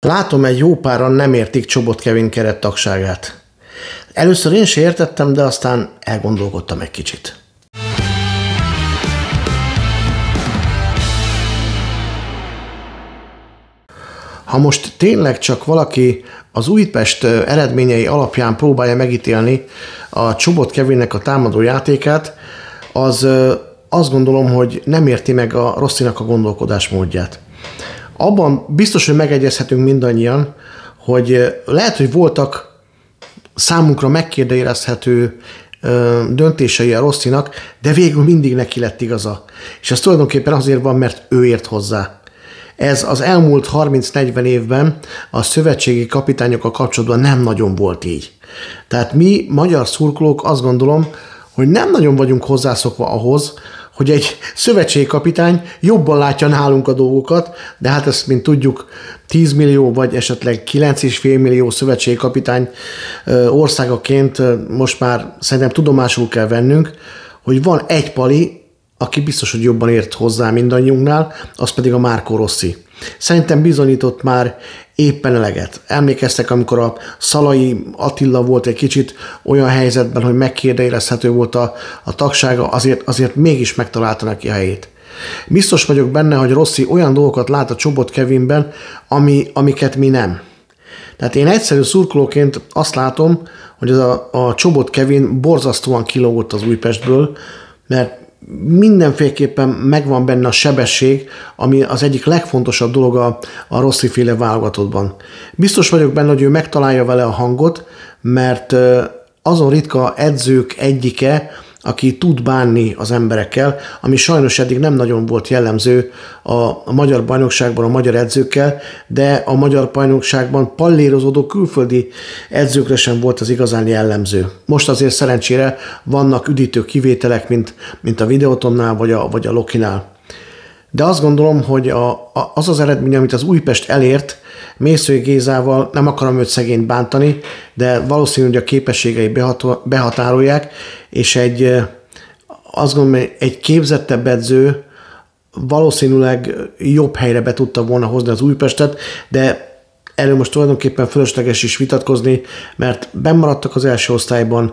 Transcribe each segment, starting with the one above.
Látom, egy jó páran nem értik Csobot Kevin kerettagságát. Először én se értettem, de aztán elgondolkodtam egy kicsit. Ha most tényleg csak valaki az Újpest eredményei alapján próbálja megítélni a Csobot Kevinnek a támadó játékát, az azt gondolom, hogy nem érti meg a Rosszinak a gondolkodásmódját. Abban biztos, hogy megegyezhetünk mindannyian, hogy lehet, hogy voltak számunkra megkérdőjelezhető döntései a Rosszinak, de végül mindig neki lett igaza. És ez tulajdonképpen azért van, mert ő ért hozzá. Ez az elmúlt 30-40 évben a szövetségi kapitányokkal kapcsolatban nem nagyon volt így. Tehát mi, magyar szurkolók, azt gondolom, hogy nem nagyon vagyunk hozzászokva ahhoz, hogy egy szövetségi kapitány jobban látja nálunk a dolgokat, de hát ezt, mint tudjuk, 10 millió vagy esetleg 9,5 millió szövetségi kapitány országaként most már szerintem tudomásul kell vennünk, hogy van egy pali, aki biztos, hogy jobban ért hozzá mindannyiunknál, az pedig a Marco Rossi. Szerintem bizonyított már éppen eleget. Emlékeztek, amikor a Szalai Attila volt egy kicsit olyan helyzetben, hogy megkérdőjelezhető volt a tagsága, azért mégis megtalálta neki a helyét. Biztos vagyok benne, hogy Rossi olyan dolgokat lát a Csobot Kevinben, amiket mi nem. Tehát én egyszerű szurkolóként azt látom, hogy a Csobot Kevin borzasztóan kilógott az Újpestből, mert mindenféleképpen megvan benne a sebesség, ami az egyik legfontosabb dolog a Rossi-féle válogatottban. Biztos vagyok benne, hogy ő megtalálja vele a hangot, mert azon ritka edzők egyike, aki tud bánni az emberekkel, ami sajnos eddig nem nagyon volt jellemző a magyar bajnokságban a magyar edzőkkel, de a magyar bajnokságban pallérozódó külföldi edzőkre sem volt az igazán jellemző. Most azért szerencsére vannak üdítő kivételek, mint a Videotonnál vagy a Lokinál. De azt gondolom, hogy az az eredmény, amit az Újpest elért, Mészői Gézával, nem akarom őt szegényt bántani, de valószínű, hogy a képességei behatárolják, és azt gondolom, hogy egy képzettebb edző valószínűleg jobb helyre be tudta volna hozni az Újpestet, de erről most tulajdonképpen fölösleges is vitatkozni, mert bennmaradtak az első osztályban,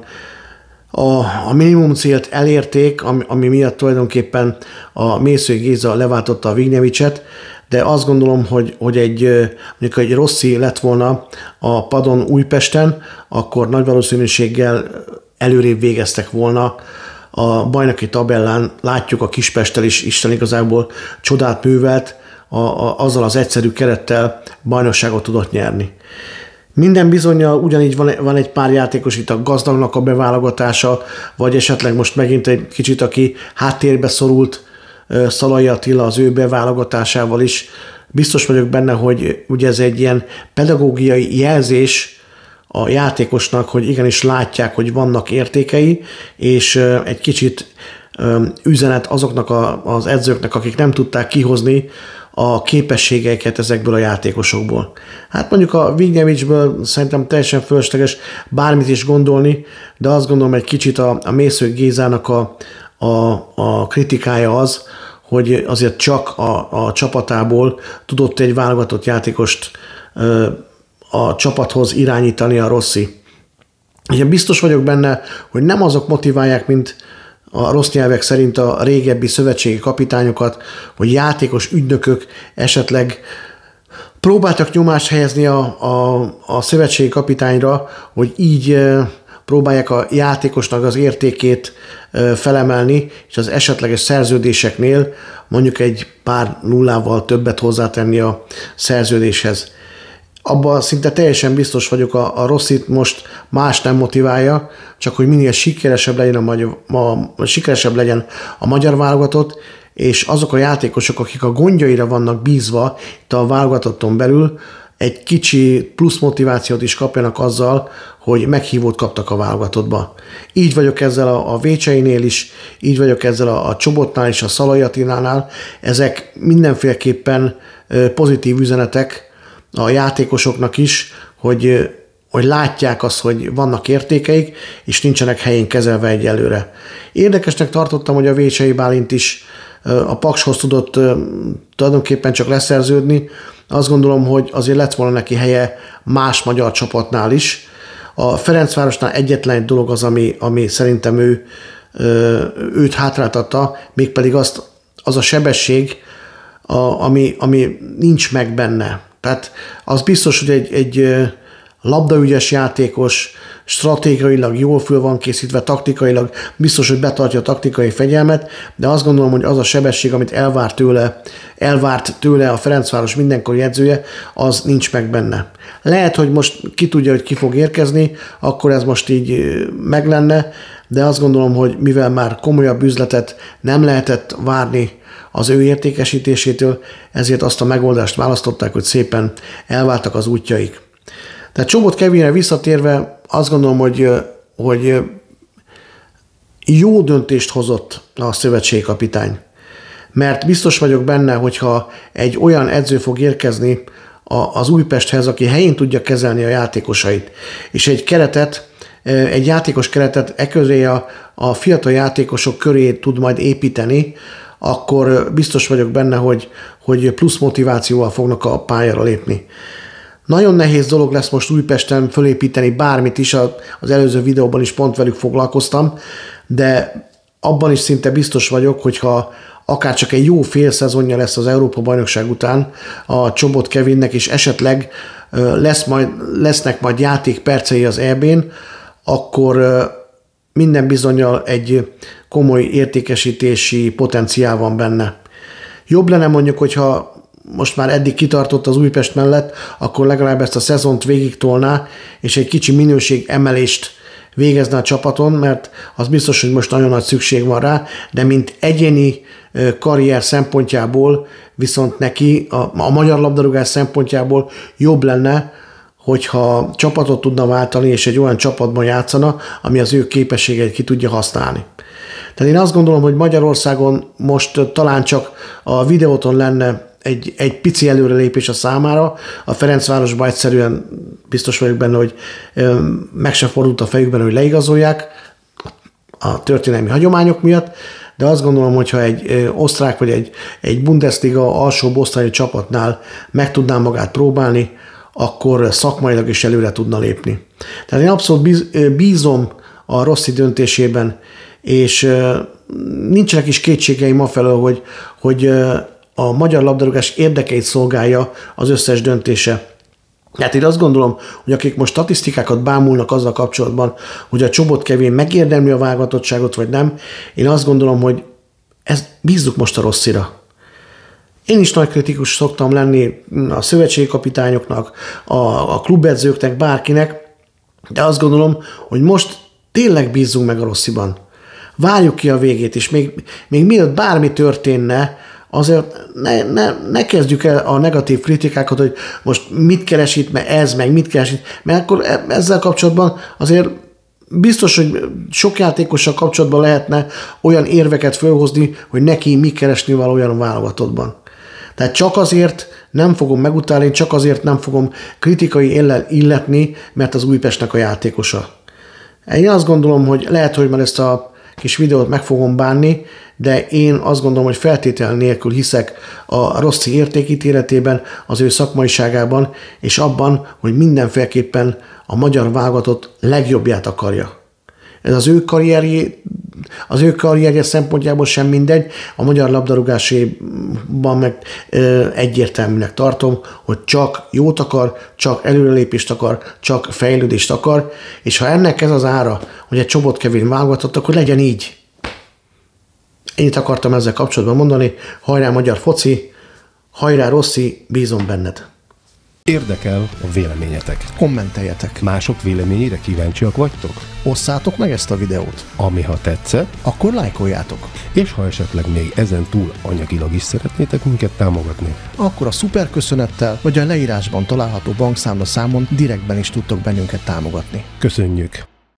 a minimum célt elérték, ami miatt tulajdonképpen a Mészői Géza leváltotta a Vignevicset, de azt gondolom, hogy mondjuk egy Rossi lett volna a padon Újpesten, akkor nagy valószínűséggel előrébb végeztek volna a bajnoki tabellán. Látjuk, a Kispesttel is Isten igazából csodát művelt, azzal az egyszerű kerettel bajnokságot tudott nyerni. Minden bizonnyal ugyanígy van egy pár játékos, itt a Gazdagnak a beválogatása, vagy esetleg most megint egy kicsit, aki háttérbe szorult, Szalai Attila az ő beválogatásával is. Biztos vagyok benne, hogy ugye ez egy ilyen pedagógiai jelzés a játékosnak, hogy igenis látják, hogy vannak értékei, és egy kicsit üzenet azoknak az edzőknek, akik nem tudták kihozni a képességeiket ezekből a játékosokból. Hát mondjuk a Vignevicsből szerintem teljesen fölösleges bármit is gondolni, de azt gondolom, egy kicsit a Mészői Gézának a kritikája az, hogy azért csak a csapatából tudott egy válogatott játékost a csapathoz irányítani a Rossi. Ugye biztos vagyok benne, hogy nem azok motiválják, mint a rossz nyelvek szerint a régebbi szövetségi kapitányokat, hogy játékos ügynökök esetleg próbáltak nyomást helyezni a szövetségi kapitányra, hogy így próbálják a játékosnak az értékét felemelni, és az esetleges szerződéseknél mondjuk egy pár nullával többet hozzátenni a szerződéshez. Abban szinte teljesen biztos vagyok, a Rossit most más nem motiválja, csak hogy minél sikeresebb legyen a magyar válogatott, és azok a játékosok, akik a gondjaira vannak bízva itt a válogatotton belül, egy kicsi plusz motivációt is kapjanak azzal, hogy meghívót kaptak a válogatottba. Így vagyok ezzel a Vécseinél is, így vagyok ezzel a Csobotnál és a Szalai Attilánál. Ezek mindenféleképpen pozitív üzenetek a játékosoknak is, hogy látják azt, hogy vannak értékeik, és nincsenek helyén kezelve egyelőre. Érdekesnek tartottam, hogy a Vécsei Bálint is a Pakshoz tudott tulajdonképpen csak leszerződni. Azt gondolom, hogy azért lett volna neki helye más magyar csapatnál is. A Ferencvárosnál egyetlen egy dolog az, ami szerintem őt hátráltatta, mégpedig az a sebesség, ami nincs meg benne. Tehát az biztos, hogy egy labdaügyes játékos, stratégiailag jól föl van készítve, taktikailag biztos, hogy betartja a taktikai fegyelmet, de azt gondolom, hogy az a sebesség, amit elvárt tőle a Ferencváros mindenkori edzője, az nincs meg benne. Lehet, hogy most ki tudja, hogy ki fog érkezni, akkor ez most így meg lenne, de azt gondolom, hogy mivel már komolyabb üzletet nem lehetett várni az ő értékesítésétől, ezért azt a megoldást választották, hogy szépen elváltak az útjaik. Tehát Csobot Kevinre visszatérve azt gondolom, hogy jó döntést hozott a szövetségkapitány. Mert biztos vagyok benne, hogyha egy olyan edző fog érkezni az Újpesthez, aki helyén tudja kezelni a játékosait, és egy játékos keretet köré a fiatal játékosok köré tud majd építeni, akkor biztos vagyok benne, hogy plusz motivációval fognak a pályára lépni. Nagyon nehéz dolog lesz most Újpesten fölépíteni bármit is, az előző videóban is pont velük foglalkoztam, de abban is szinte biztos vagyok, hogyha akár csak egy jó fél szezonja lesz az Európa-bajnokság után a Csobot Kevinnek, és esetleg lesznek majd játékpercei az EB-n, akkor minden bizonnyal egy komoly értékesítési potenciál van benne. Jobb lenne mondjuk, hogyha most már eddig kitartott az Újpest mellett, akkor legalább ezt a szezont végigtolná, és egy kicsi minőség emelést végezne a csapaton, mert az biztos, hogy most nagyon nagy szükség van rá, de mint egyéni karrier szempontjából viszont neki a magyar labdarúgás szempontjából jobb lenne, hogyha csapatot tudna váltani, és egy olyan csapatban játszana, ami az ő képességeit ki tudja használni. Tehát én azt gondolom, hogy Magyarországon most talán csak a videóton lenne egy pici előrelépés a számára. A Ferencvárosban egyszerűen biztos vagyok benne, hogy meg sem fordult a fejükben, hogy leigazolják a történelmi hagyományok miatt, de azt gondolom, hogyha egy osztrák vagy egy Bundesliga alsóbb osztályi csapatnál meg tudná magát próbálni, akkor szakmailag is előre tudna lépni. Tehát én abszolút bízom a Rossi döntésében, és nincsenek is kétségeim afelől, hogy a magyar labdarúgás érdekeit szolgálja az összes döntése. Hát én azt gondolom, hogy akik most statisztikákat bámulnak azzal kapcsolatban, hogy a Csobot Kevin megérdemli a válogatottságot, vagy nem, én azt gondolom, hogy bízzuk most a Rossira. Én is nagy kritikus szoktam lenni a szövetségkapitányoknak, a klubedzőknek, bárkinek, de azt gondolom, hogy most tényleg bízzunk meg a Rossiban. Várjuk ki a végét, és még mielőtt bármi történne, azért ne kezdjük el a negatív kritikákat, hogy most mit keresít, meg mit keresít, mert akkor ezzel kapcsolatban azért biztos, hogy sok játékossal kapcsolatban lehetne olyan érveket fölhozni, hogy neki mi keresni valójában a válogatottban. Tehát csak azért nem fogom megutálni, csak azért nem fogom kritikai éllel illetni, mert az Újpestnek a játékosa. Én azt gondolom, hogy lehet, hogy már ezt a kis videót meg fogom bánni, de én azt gondolom, hogy feltétel nélkül hiszek a Rossi értékítéletében, az ő szakmaiságában, és abban, hogy mindenféleképpen a magyar válogatott legjobbját akarja. Ez az ő karrierje szempontjából sem mindegy, a magyar labdarúgásban meg egyértelműnek tartom, hogy csak jót akar, csak előrelépést akar, csak fejlődést akar, és ha ennek ez az ára, hogy egy Csobot Kevin válogatott, akkor legyen így. Ennyit akartam ezzel kapcsolatban mondani, hajrá magyar foci, hajrá Rossi, bízom benned. Érdekel a véleményetek. Kommenteljetek. Mások véleményére kíváncsiak vagytok? Osszátok meg ezt a videót. Ami ha tetszett, akkor lájkoljátok. És ha esetleg még ezen túl anyagilag is szeretnétek minket támogatni, akkor a szuperköszönettel vagy a leírásban található bankszámla számon direktben is tudtok bennünket támogatni. Köszönjük!